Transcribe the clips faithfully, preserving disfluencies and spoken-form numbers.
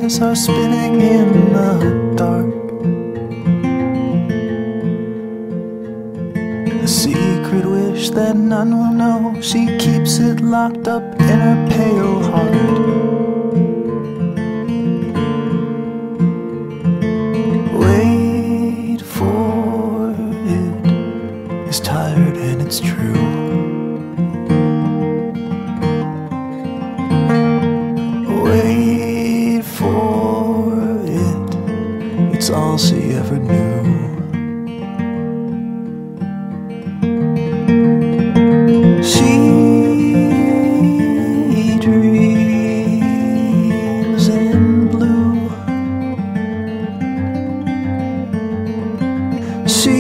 eyes are spinning in the dark. A secret wish that none will know, she keeps it locked up in her pale heart. Wait for it, it's tired and it's true. Wait for it, it's all she ever knew. She dreams in blue. She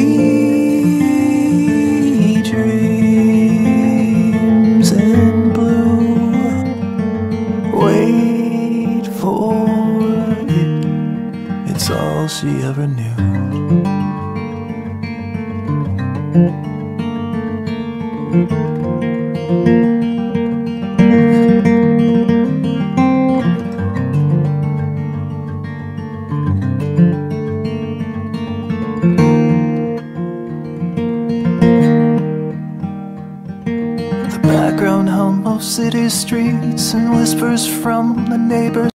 dreams in blue. Wait for it, it's all she ever knew. The background hum of city streets and whispers from the neighbors.